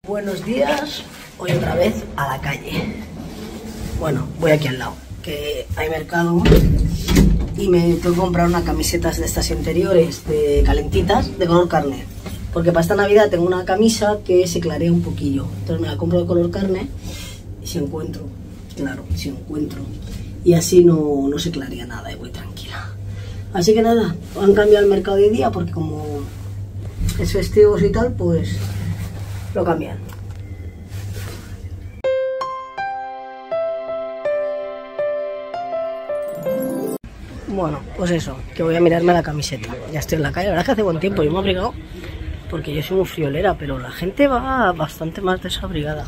Buenos días, hoy otra vez a la calle. Bueno, voy aquí al lado, que hay mercado y me tengo que comprar unas camisetas de estas interiores, de calentitas, de color carne. Porque para esta Navidad tengo una camisa que se clarea un poquillo. Entonces me la compro de color carne y si encuentro, claro, si encuentro. Y así no se clarea nada y voy tranquila. Así que nada, han cambiado el mercado de día porque como es festivos y tal, pues lo cambian. Bueno, pues eso, que voy a mirarme la camiseta. Ya estoy en la calle, la verdad es que hace buen tiempo, yo me he abrigado porque yo soy muy friolera, pero la gente va bastante más desabrigada.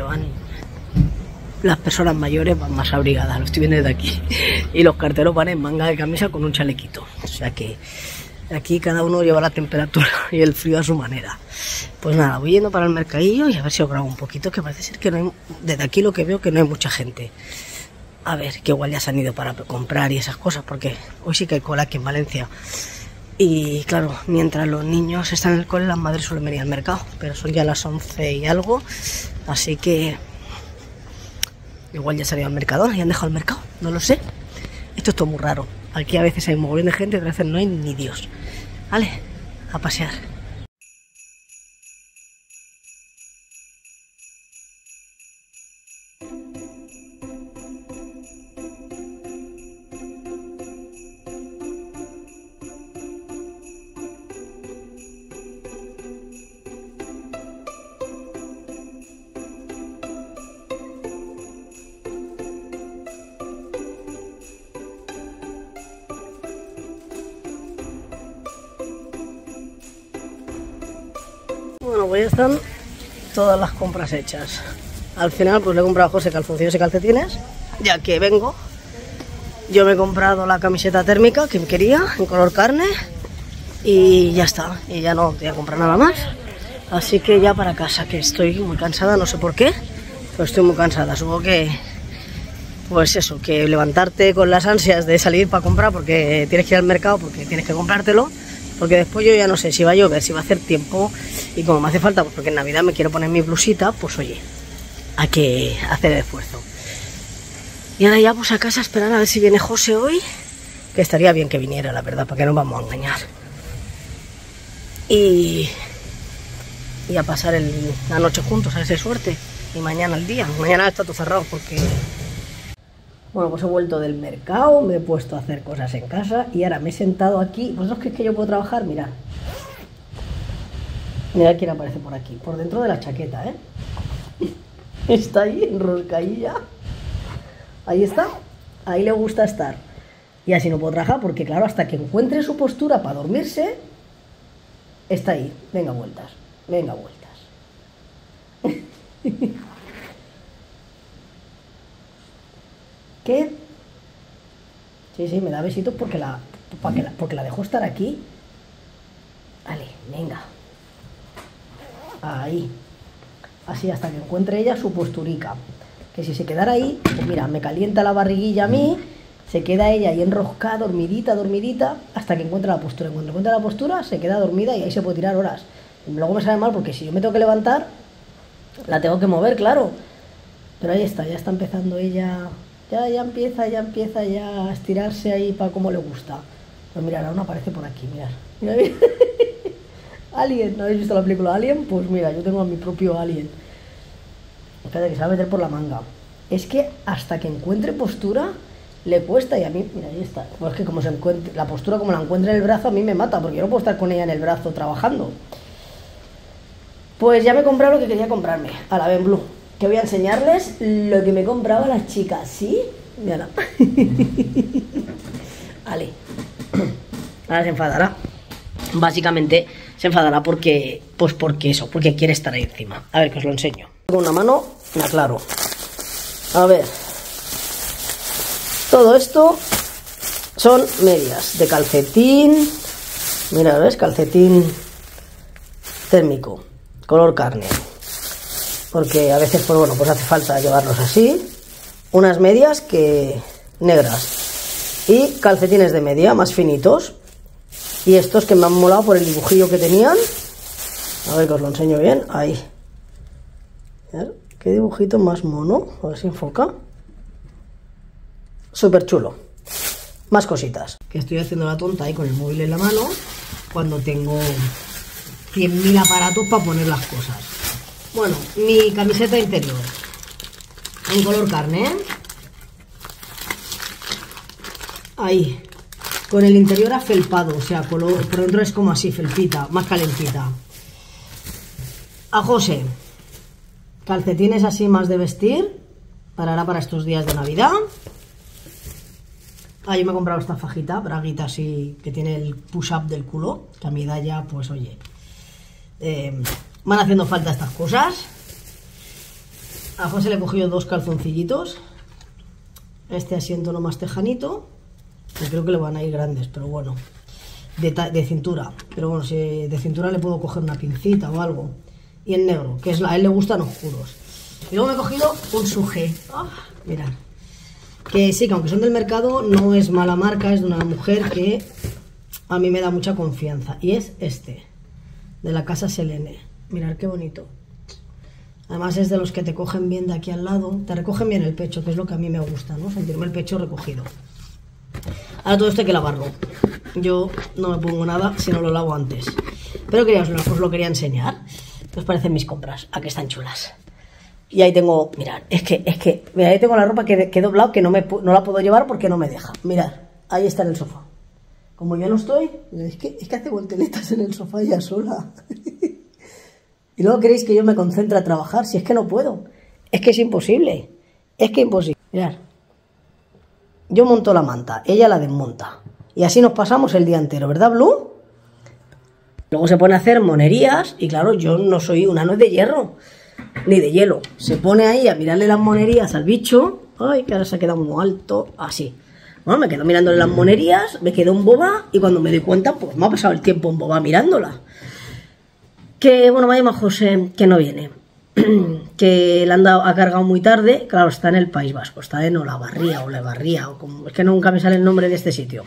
Las personas mayores van más abrigadas, lo estoy viendo desde aquí. Y los carteros van en manga de camisa con un chalequito. O sea que aquí cada uno lleva la temperatura y el frío a su manera. Pues nada, voy yendo para el mercadillo y a ver si os grabo un poquito, que parece ser que no hay, desde aquí lo que veo que no hay mucha gente. A ver, que igual ya se han ido para comprar y esas cosas, porque hoy sí que hay cola aquí en Valencia. Y claro, mientras los niños están en el cole, las madres suelen venir al mercado, pero son ya las 11 y algo, así que igual ya se han ido al mercado y han dejado el mercado, no lo sé. Esto es todo muy raro. Aquí a veces hay un mogollón de gente, otras veces no hay ni Dios. Vale, a pasear. Bueno, pues ya están todas las compras hechas. Al final pues le he comprado a José calzoncillos y calcetines, ya que vengo. Yo me he comprado la camiseta térmica que quería, en color carne, y ya está. Y ya no voy a comprar nada más. Así que ya para casa, que estoy muy cansada, no sé por qué, pero estoy muy cansada. Supongo que, pues eso, que levantarte con las ansias de salir para comprar porque tienes que ir al mercado, porque tienes que comprártelo. Porque después yo ya no sé si va a llover, si va a hacer tiempo. Y como me hace falta, pues porque en Navidad me quiero poner mi blusita, pues oye, hay que hacer el esfuerzo. Y ahora ya pues a casa a esperar a ver si viene José hoy. Que estaría bien que viniera, la verdad, para que no vamos a engañar. Y a pasar la noche juntos, a ver si hay suerte. Y mañana el día. Mañana está todo cerrado porque... Bueno, pues he vuelto del mercado, me he puesto a hacer cosas en casa y ahora me he sentado aquí. ¿Vosotros creéis que yo puedo trabajar? Mirad. Mirad quién aparece por aquí, por dentro de la chaqueta, ¿eh? Está ahí, enroscadilla. Ahí está, ahí le gusta estar. Y así no puedo trabajar porque, claro, hasta que encuentre su postura para dormirse, está ahí. Venga, vueltas, venga, vueltas. ¿Qué? Sí, me da besitos porque la dejo estar aquí. Vale, venga. Ahí. Así hasta que encuentre ella su posturica. Que si se quedara ahí, pues mira, me calienta la barriguilla a mí, se queda ella ahí enroscada, dormidita, hasta que encuentre la postura. Cuando encuentra la postura, se queda dormida y ahí se puede tirar horas. Y luego me sale mal porque si yo me tengo que levantar, la tengo que mover, claro. Pero ahí está, ya está empezando ella... Ya empieza ya a estirarse ahí para como le gusta. Pues mira, ahora uno aparece por aquí, mirad. Mira. Alien, ¿no habéis visto la película Alien? Pues mira, yo tengo a mi propio Alien. Espérate, que se va a meter por la manga. Es que hasta que encuentre postura, le cuesta y a mí, mira, ahí está. Pues es que como se encuentre, la postura como la encuentre en el brazo, a mí me mata, porque yo no puedo estar con ella en el brazo trabajando. Pues ya me he comprado lo que quería comprarme, a la Ben Blue. Que voy a enseñarles lo que me compraba las chicas, ¿sí? Mira. Vale. Ahora se enfadará. Básicamente se enfadará porque quiere estar ahí encima. A ver, que os lo enseño. Con una mano me aclaro. A ver. Todo esto son medias de calcetín. Mira, ¿ves? Calcetín térmico, color carne. Porque a veces, pues bueno, pues hace falta llevarlos así. Unas medias negras. Y calcetines de media, más finitos. Y estos que me han molado por el dibujillo que tenían. A ver que os lo enseño bien. Ahí. Mirad, qué dibujito más mono. A ver si enfoca. Súper chulo. Más cositas. Que estoy haciendo la tonta ahí con el móvil en la mano cuando tengo 100.000 aparatos para poner las cosas. Bueno, mi camiseta interior en color carne, ¿eh? Ahí, con el interior afelpado, o sea, por dentro es como así, felpita, más calentita. A José, calcetines así más de vestir, para estos días de Navidad. Ah, yo me he comprado esta fajita, braguita así, que tiene el push-up del culo, que a mi edad ya, pues oye, van haciendo falta estas cosas. A José le he cogido 2 calzoncillitos, este asiento no más tejanito, que creo que le van a ir grandes, pero bueno, de cintura, pero bueno, si de cintura le puedo coger una pincita o algo, y en negro, que es a él le gustan oscuros. Y luego me he cogido un suje, mirad, que sí, que aunque son del mercado, no es mala marca, es de una mujer que a mí me da mucha confianza, y es este, de la casa Selene. Mirad qué bonito. Además es de los que te cogen bien de aquí al lado, te recogen bien el pecho, que es lo que a mí me gusta, ¿no? Sentirme el pecho recogido. Ahora todo esto hay que lavarlo. Yo no me pongo nada si no lo lavo antes. Pero os lo quería enseñar. ¿Qué os parecen mis compras? ¿A que están chulas? Y ahí tengo, mirad, es que, mirad, ahí tengo la ropa que he doblado, que no la puedo llevar porque no me deja. Mirad, ahí está en el sofá. Como yo no estoy, es que hace volteretas en el sofá ya sola. Y luego queréis que yo me concentre a trabajar, si es que no puedo. Es que es imposible. Es que imposible. Mirad. Yo monto la manta, ella la desmonta. Y así nos pasamos el día entero, ¿verdad, Blue? Luego se pone a hacer monerías y claro, yo no soy una nuez de hierro, ni de hielo. Se pone ahí a mirarle las monerías al bicho. Ay, que ahora se ha quedado muy alto, así. Bueno, me quedo mirándole las monerías, me quedo en boba y cuando me doy cuenta, pues me ha pasado el tiempo en boba mirándola. Que, bueno, me llama José, que no viene. Que le ha cargado muy tarde, claro, está en el País Vasco, está en Olavarría, o como, es que nunca me sale el nombre de este sitio.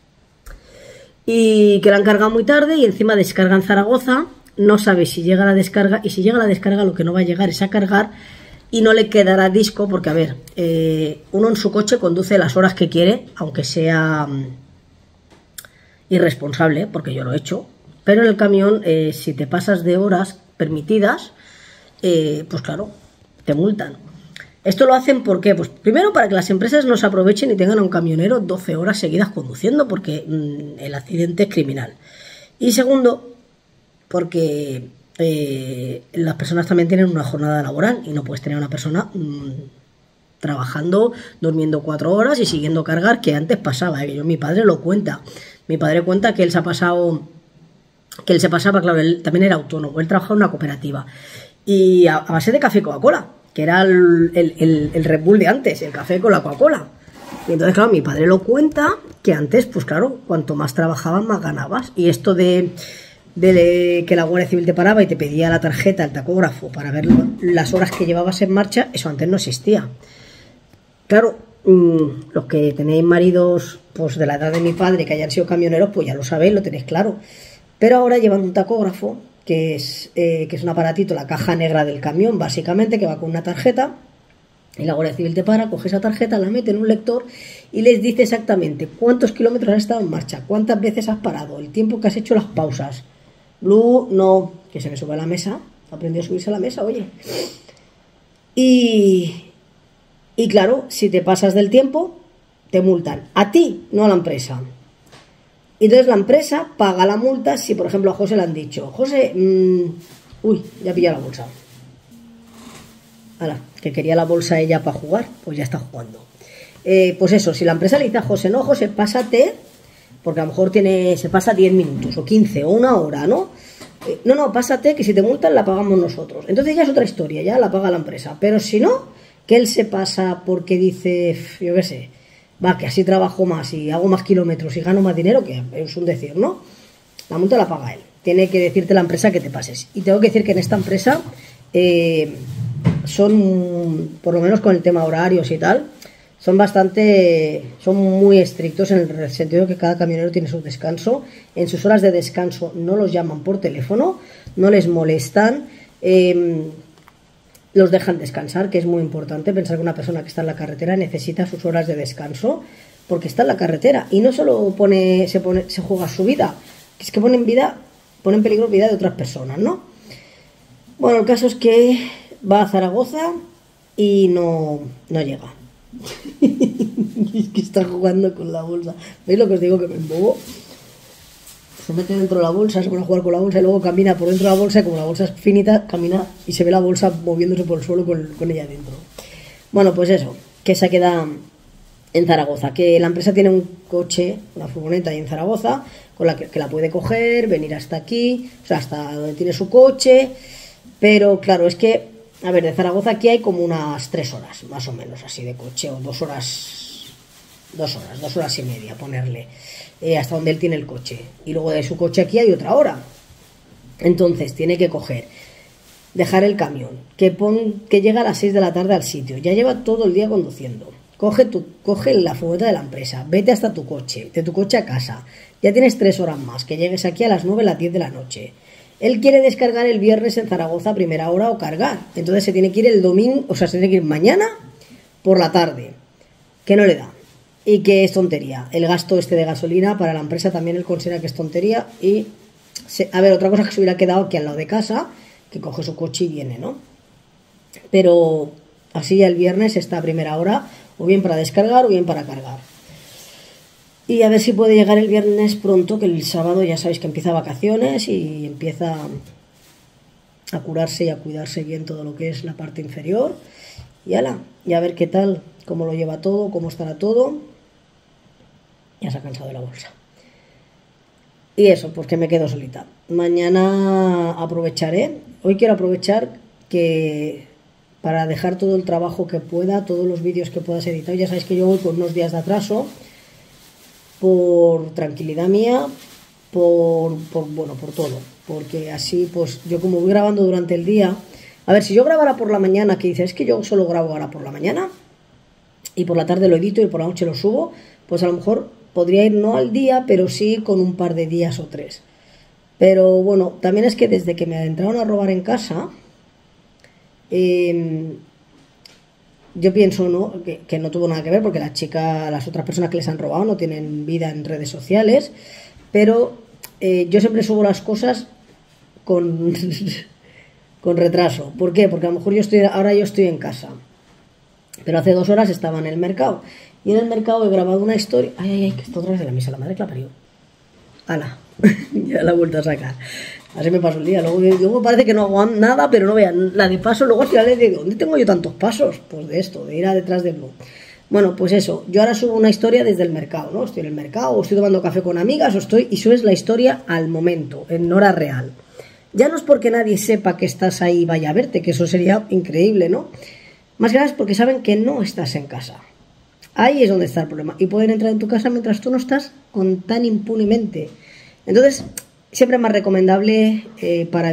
Y que la han cargado muy tarde y encima descarga en Zaragoza, no sabe si llega la descarga, y si llega la descarga lo que no va a llegar es a cargar y no le quedará disco, porque a ver, uno en su coche conduce las horas que quiere, aunque sea irresponsable, porque yo lo he hecho, pero en el camión, si te pasas de horas permitidas, pues claro, te multan. Esto lo hacen porque, pues primero para que las empresas no se aprovechen y tengan a un camionero 12 horas seguidas conduciendo, porque el accidente es criminal. Y segundo, porque las personas también tienen una jornada laboral y no puedes tener a una persona trabajando, durmiendo 4 horas y siguiendo cargar, que antes pasaba, mi padre lo cuenta. Mi padre cuenta que él se pasaba, claro, él también era autónomo, él trabajaba en una cooperativa. Y a base de café Coca-Cola, que era el Red Bull de antes, el café con la Coca-Cola. Y entonces, claro, mi padre lo cuenta, que antes, pues claro, cuanto más trabajabas, más ganabas. Y esto de que la Guardia Civil te paraba y te pedía la tarjeta, el tacógrafo, para ver las horas que llevabas en marcha, eso antes no existía. Claro, los que tenéis maridos pues de la edad de mi padre, que hayan sido camioneros, pues ya lo sabéis, lo tenéis claro. Pero ahora llevan un tacógrafo, que es un aparatito, la caja negra del camión, básicamente, que va con una tarjeta, y la Guardia Civil te para, coge esa tarjeta, la mete en un lector y les dice exactamente cuántos kilómetros has estado en marcha, cuántas veces has parado, el tiempo que has hecho las pausas. Blue, no, que se me sube a la mesa, aprendió a subirse a la mesa, oye. Y claro, si te pasas del tiempo, te multan. A ti, no a la empresa. Y entonces la empresa paga la multa si, por ejemplo, a José le han dicho, José, uy, ya pilla la bolsa. Ahora, que quería la bolsa ella para jugar, pues ya está jugando. Pues eso, si la empresa le dice a José, no, José, pásate, porque a lo mejor se pasa 10 minutos o 15 o una hora, ¿no? No, pásate, que si te multan la pagamos nosotros. Entonces ya es otra historia, ya la paga la empresa. Pero si no, que él se pasa porque dice, yo qué sé, va, que así trabajo más y hago más kilómetros y gano más dinero, que es un decir, ¿no? La multa la paga él. Tiene que decirte la empresa que te pases. Y tengo que decir que en esta empresa son, por lo menos con el tema horarios y tal, son muy estrictos en el sentido de que cada camionero tiene su descanso. En sus horas de descanso no los llaman por teléfono, no les molestan. los dejan descansar, que es muy importante. Pensar que una persona que está en la carretera necesita sus horas de descanso, porque está en la carretera y no solo se juega su vida, es que pone en peligro vida de otras personas, ¿no? Bueno, el caso es que va a Zaragoza y no llega. Es que está jugando con la bolsa. ¿Veis lo que os digo, que me embobo? Se mete dentro de la bolsa, se pone a jugar con la bolsa y luego camina por dentro de la bolsa, y como la bolsa es finita, camina y se ve la bolsa moviéndose por el suelo con ella dentro. Bueno, pues eso, que se queda en Zaragoza, que la empresa tiene un coche, una furgoneta ahí en Zaragoza, con la que la puede coger, venir hasta aquí, o sea, hasta donde tiene su coche, pero claro, es que, a ver, de Zaragoza aquí hay como unas 3 horas, más o menos, así de coche, o 2 horas y media, ponerle, hasta donde él tiene el coche. Y luego de su coche aquí hay otra hora. Entonces tiene que dejar el camión, que llega a las 6 de la tarde al sitio, ya lleva todo el día conduciendo. Coge la furgoneta de la empresa, vete hasta tu coche, de tu coche a casa. Ya tienes 3 horas más, que llegues aquí a las 9, las 10 de la noche. Él quiere descargar el viernes en Zaragoza a primera hora o cargar. Entonces se tiene que ir el domingo, o sea, se tiene que ir mañana por la tarde, que no le da. Y que es tontería. El gasto de gasolina para la empresa también él considera que es tontería. Y, a ver, otra cosa que se hubiera quedado aquí al lado de casa, que coge su coche y viene, ¿no? Pero así ya el viernes está a primera hora, o bien para descargar o bien para cargar. Y a ver si puede llegar el viernes pronto, que el sábado ya sabéis que empieza vacaciones y empieza a curarse y a cuidarse bien todo lo que es la parte inferior. Y ala, y a ver qué tal, cómo lo lleva todo, cómo estará todo. Ya se ha cansado de la bolsa. Y eso, pues que me quedo solita. Mañana aprovecharé. Hoy quiero aprovechar para dejar todo el trabajo que pueda, todos los vídeos que puedas editar. Ya sabéis que yo voy con unos días de atraso, por tranquilidad mía, por todo. Porque así, pues yo como voy grabando durante el día. A ver, si yo grabara por la mañana, que dices, es que yo solo grabo ahora por la mañana y por la tarde lo edito y por la noche lo subo, pues a lo mejor podría ir no al día, pero sí con un par de días o 3. Pero bueno, también es que desde que me entraron a robar en casa, yo pienso, ¿no?, que no tuvo nada que ver, porque las otras personas que les han robado no tienen vida en redes sociales, pero yo siempre subo las cosas con retraso. ¿Por qué? Porque a lo mejor ahora yo estoy en casa, pero hace 2 horas estaba en el mercado. Y en el mercado he grabado una historia. Ay, que está otra vez de la misa, la madre que la parió. ¡Hala! Ya la he vuelto a sacar. Así me paso el día. Luego parece que no hago nada, pero no vean. La de paso, luego al final le digo, ¿dónde tengo yo tantos pasos? Pues de esto, de ir a detrás del blog. Bueno, pues eso. Yo ahora subo una historia desde el mercado, ¿no? Estoy en el mercado, o estoy tomando café con amigas, y subes la historia al momento, en hora real. Ya no es porque nadie sepa que estás ahí y vaya a verte, que eso sería increíble, ¿no? Más que nada es porque saben que no estás en casa. Ahí es donde está el problema. Y pueden entrar en tu casa mientras tú no estás tan impunemente. Entonces, siempre es más recomendable para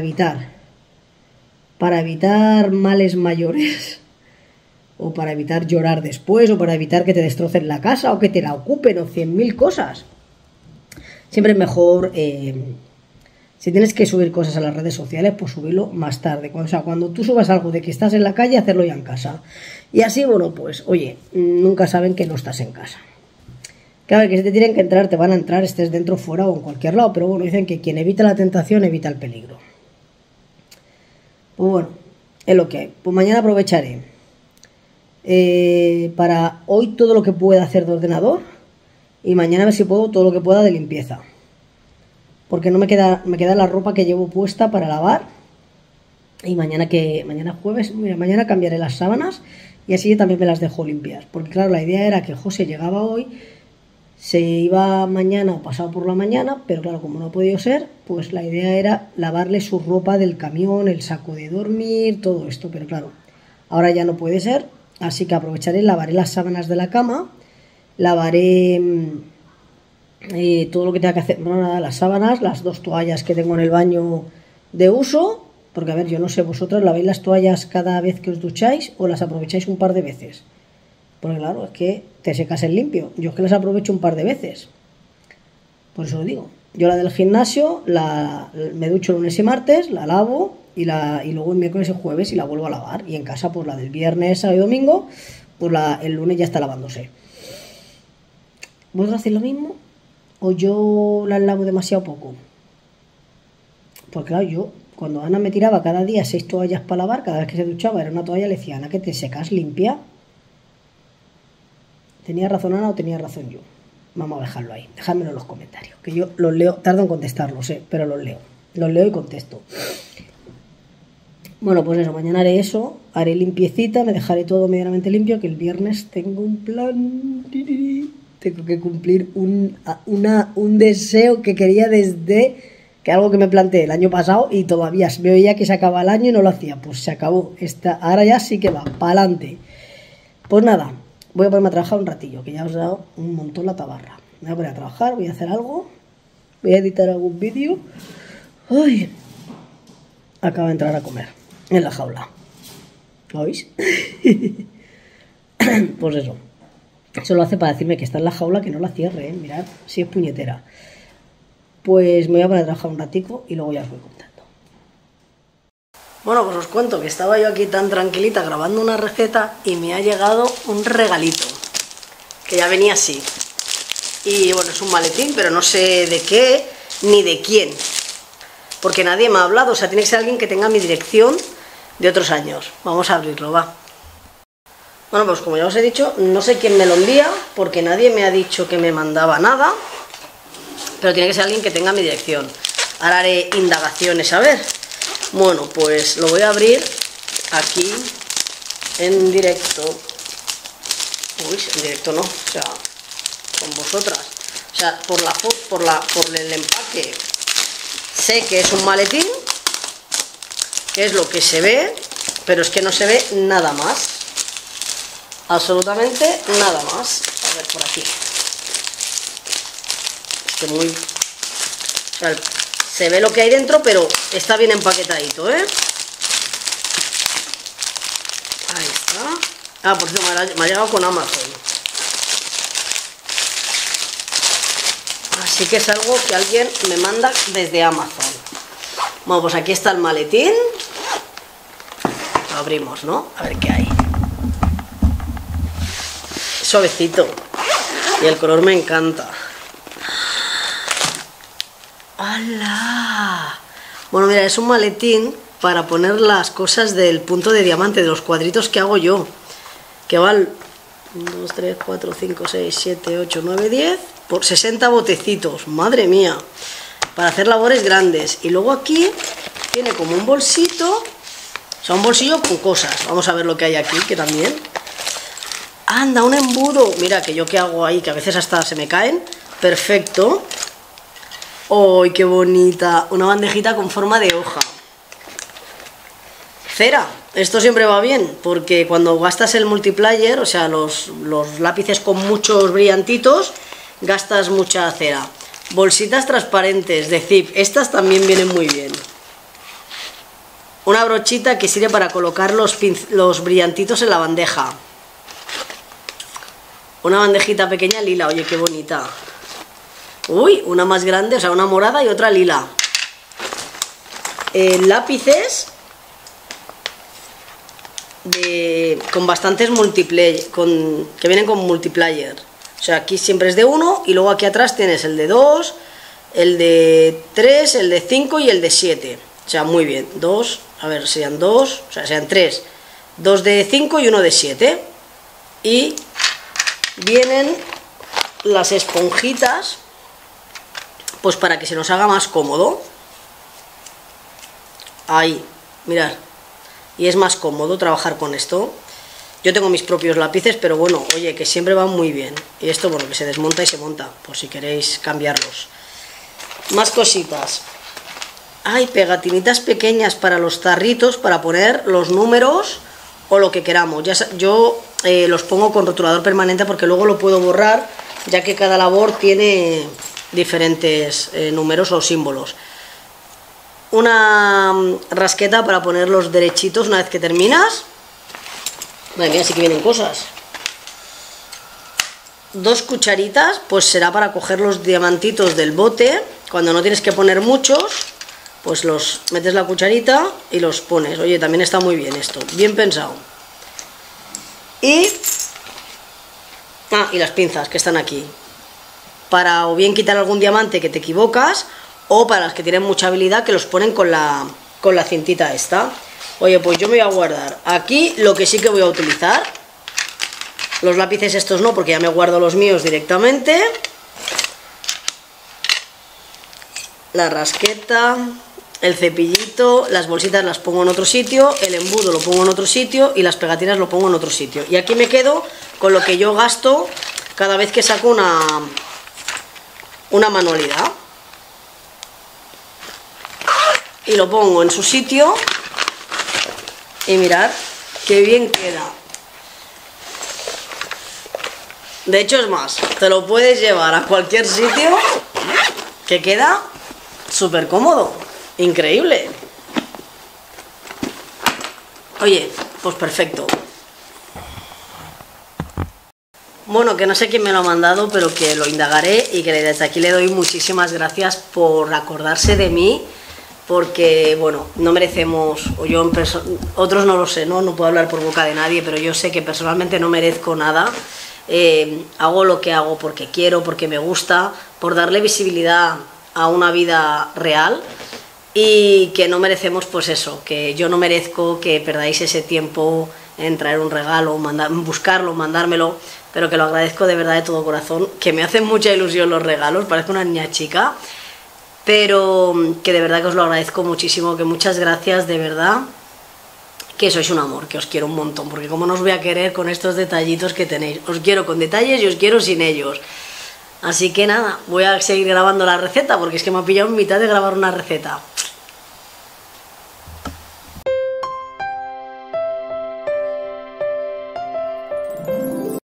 evitar males mayores, o para evitar llorar después, o para evitar que te destrocen la casa, o que te la ocupen, o 100.000 cosas. Siempre es mejor, si tienes que subir cosas a las redes sociales, pues subirlo más tarde. Cuando tú subas algo de que estás en la calle, hacerlo ya en casa. Y así, bueno, pues, oye, nunca saben que no estás en casa. Claro, que si te tienen que entrar, te van a entrar, estés dentro, fuera o en cualquier lado. Pero bueno, dicen que quien evita la tentación, evita el peligro. Pues bueno, es lo que hay. Pues mañana aprovecharé para hoy todo lo que pueda hacer de ordenador. Y mañana a ver si puedo todo lo que pueda de limpieza. Porque no me queda la ropa que llevo puesta para lavar. Y mañana jueves, mira, mañana cambiaré las sábanas y así también me las dejo limpiar. Porque claro, la idea era que José llegaba hoy, se iba mañana o pasado por la mañana, pero claro, como no ha podido ser, pues la idea era lavarle su ropa del camión, el saco de dormir, todo esto. Pero claro, ahora ya no puede ser, así que aprovecharé, lavaré las sábanas de la cama, lavaré todo lo que tenga que hacer, bueno, nada, las sábanas, las 2 toallas que tengo en el baño de uso. Porque, a ver, yo no sé, vosotros laváis las toallas cada vez que os ducháis o las aprovecháis un par de veces. Porque, claro, es que te secas el limpio. Yo es que las aprovecho un par de veces. Por eso lo digo. Yo la del gimnasio, me ducho lunes y martes, la lavo y luego el miércoles y jueves y la vuelvo a lavar. Y en casa, pues la del viernes, sábado y domingo, pues el lunes ya está lavándose. ¿Vosotros hacéis lo mismo? ¿O yo las lavo demasiado poco? Porque claro, yo, cuando Ana me tiraba cada día 6 toallas para lavar, cada vez que se duchaba era una toalla, le decía, Ana, que te secas limpia. ¿Tenía razón Ana o tenía razón yo? Vamos a dejarlo ahí, dejádmelo en los comentarios, que yo los leo, tardo en contestarlos, pero los leo y contesto. Bueno, pues eso, mañana haré eso, haré limpiecita, me dejaré todo medianamente limpio, que el viernes tengo un plan, tengo que cumplir un deseo que quería desde, que algo que me planteé el año pasado y todavía me veía que se acaba el año y no lo hacía, pues se acabó, ahora ya sí que va, para adelante. Pues nada, voy a ponerme a trabajar un ratillo, que ya os he dado un montón la tabarra. Me voy a poner a trabajar, voy a hacer algo, voy a editar algún vídeo. Ay, acaba de entrar a comer en la jaula. ¿Lo oís? Pues eso. Eso lo hace para decirme que está en la jaula, que no la cierre, mirad, si es puñetera. Pues me voy a poner a trabajar un ratico y luego ya os voy contando. Bueno, pues os cuento que estaba yo aquí tan tranquilita grabando una receta y me ha llegado un regalito, que ya venía así. Y bueno, es un maletín, pero no sé de qué ni de quién, porque nadie me ha hablado, o sea, tiene que ser alguien que tenga mi dirección de otros años. Vamos a abrirlo, va. Bueno, pues como ya os he dicho, no sé quién me lo envía, porque nadie me ha dicho que me mandaba nada, pero tiene que ser alguien que tenga mi dirección. Ahora haré indagaciones, a ver. Bueno, pues lo voy a abrir aquí en directo. Uy, en directo no, o sea, con vosotras. O sea, por el empaque sé que es un maletín, que es lo que se ve, pero es que no se ve nada más. Absolutamente nada más. A ver, por aquí. Es que muy... O sea, se ve lo que hay dentro, pero está bien empaquetadito, ¿eh? Ahí está. Ah, por cierto, me ha llegado con Amazon. Así que es algo que alguien me manda desde Amazon. Bueno, pues aquí está el maletín. Lo abrimos, ¿no? A ver qué hay. Suavecito. Y el color me encanta. ¡Hala! Bueno, mira, es un maletín para poner las cosas del punto de diamante, de los cuadritos que hago yo. Que van 1, 2, 3, 4, 5, 6, 7, 8, 9, 10 por 60 botecitos. ¡Madre mía! Para hacer labores grandes. Y luego aquí tiene como un bolsito, o sea, un bolsillo con cosas. Vamos a ver lo que hay aquí, que también... ¡Anda, un embudo! Mira, que yo que hago ahí, que a veces hasta se me caen. Perfecto. ¡Ay, qué bonita! Una bandejita con forma de hoja. Cera. Esto siempre va bien, porque cuando gastas el multiplayer, o sea, los lápices con muchos brillantitos, gastas mucha cera. Bolsitas transparentes de zip. Estas también vienen muy bien. Una brochita que sirve para colocar los brillantitos en la bandeja. Una bandejita pequeña lila. Oye, qué bonita. Uy, una más grande, o sea, una morada y otra lila. Lápices con bastantes multiplayer, que vienen con multiplayer. O sea, aquí siempre es de 1 y luego aquí atrás tienes el de 2, el de 3, el de 5 y el de 7. O sea, muy bien. 2, a ver, serían 2, o sea, serían 3. 2 de 5 y 1 de 7. Y vienen las esponjitas, pues para que se nos haga más cómodo. Ahí, mirad. Y es más cómodo trabajar con esto. Yo tengo mis propios lápices, pero bueno, oye, que siempre van muy bien. Y esto, bueno, que se desmonta y se monta, por si queréis cambiarlos. Más cositas. Hay pegatinitas pequeñas para los tarritos, para poner los números o lo que queramos. Yo los pongo con rotulador permanente porque luego lo puedo borrar, ya que cada labor tiene diferentes números o símbolos. Una rasqueta para ponerlos derechitos una vez que terminas. Madre mía, sí que vienen cosas. 2 cucharitas, pues será para coger los diamantitos del bote, cuando no tienes que poner muchos, pues los metes la cucharita y los pones. Oye, también está muy bien esto, bien pensado. Y las pinzas que están aquí, para o bien quitar algún diamante que te equivocas, o para las que tienen mucha habilidad, que los ponen con la cintita esta. Oye, pues yo me voy a guardar aquí lo que sí que voy a utilizar. Los lápices estos no, porque ya me guardo los míos directamente. La rasqueta, el cepillito, las bolsitas las pongo en otro sitio, el embudo lo pongo en otro sitio y las pegatinas lo pongo en otro sitio. Y aquí me quedo con lo que yo gasto cada vez que saco una manualidad. Y lo pongo en su sitio y mirad qué bien queda. De hecho, es más, te lo puedes llevar a cualquier sitio, que queda súper cómodo, increíble. Oye, pues perfecto. Bueno, que no sé quién me lo ha mandado, pero que lo indagaré y que desde aquí le doy muchísimas gracias por acordarse de mí, porque, bueno, no merecemos, o yo otros no lo sé, ¿no? No puedo hablar por boca de nadie, pero yo sé que personalmente no merezco nada. Hago lo que hago porque quiero, porque me gusta, por darle visibilidad a una vida real, y que no merecemos, pues eso, que yo no merezco que perdáis ese tiempo en traer un regalo, buscarlo, mandármelo, pero que lo agradezco de verdad de todo corazón, que me hacen mucha ilusión los regalos, parezco una niña chica, pero que de verdad que os lo agradezco muchísimo, que muchas gracias, de verdad, que sois un amor, que os quiero un montón, porque como no os voy a querer con estos detallitos que tenéis, os quiero con detalles y os quiero sin ellos. Así que nada, voy a seguir grabando la receta, porque es que me ha pillado en mitad de grabar una receta.